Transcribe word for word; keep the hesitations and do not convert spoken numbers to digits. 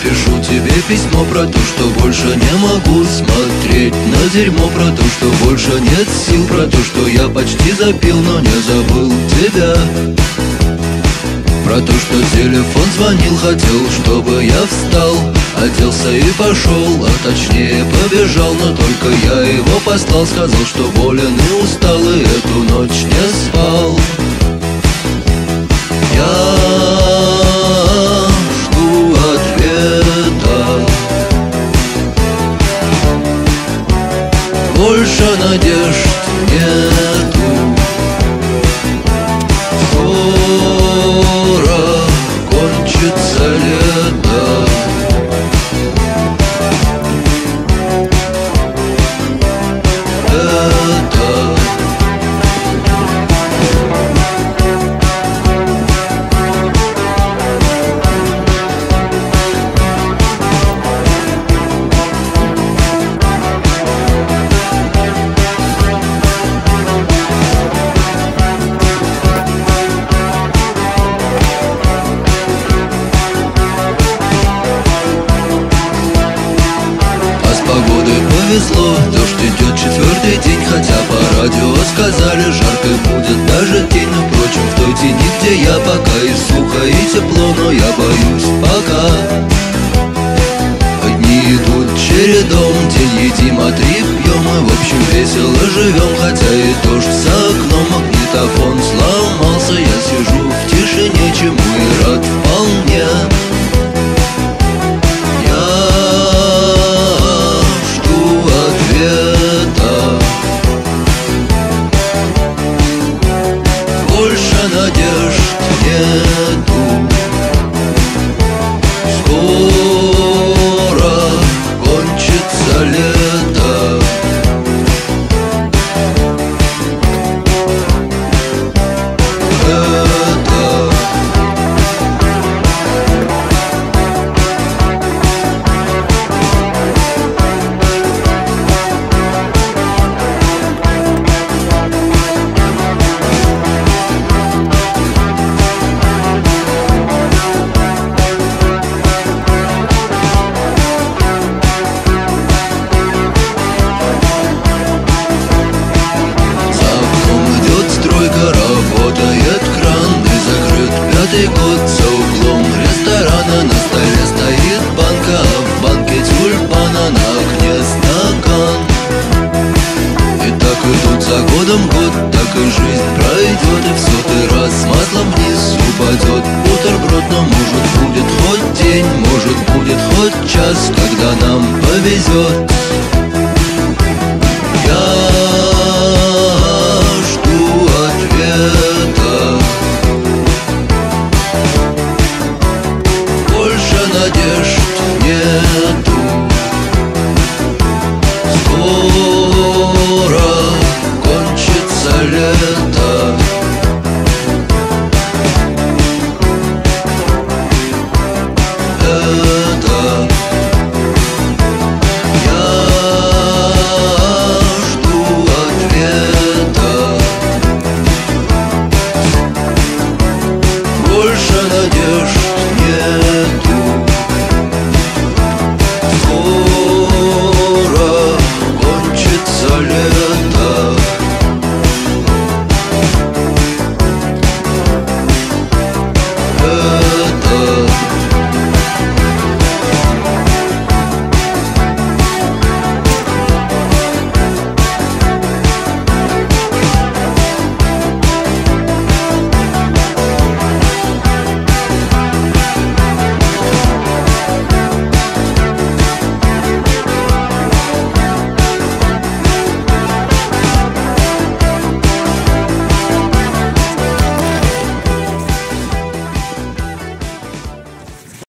напишу тебе письмо про то, что больше не могу смотреть на дерьмо, про то, что больше нет сил, про то, что я почти запил, но не забыл тебя. Про то, что телефон звонил, хотел, чтобы я встал, оделся и пошел, а точнее побежал. Но только я его послал, сказал, что болен и устал, и эту ночь не спал. Я жду ответа, больше надежд нету. Кончится лето, это повезло, дождь идет четвертый день, хотя по радио сказали, жарко будет даже день. Но впрочем, в той тени, где я, пока и сухо, и тепло, но я боюсь пока. Дни идут чередом, день едим, а три пьем, и в общем весело живем, хотя и дождь за окном, магнитофон сломался. Я сижу в тишине, чему и рад вполне. Больше надежд нету. Скоро кончится лето. Это работает кран и закрыт пятый год. За углом ресторана на столе стоит банка, а в банке тюльпана, на окне стакан. И так идут за годом год, так и жизнь пройдет, и в сотый раз маслом вниз упадет бутерброд. Но может будет хоть день, может будет хоть час, когда нам повезет.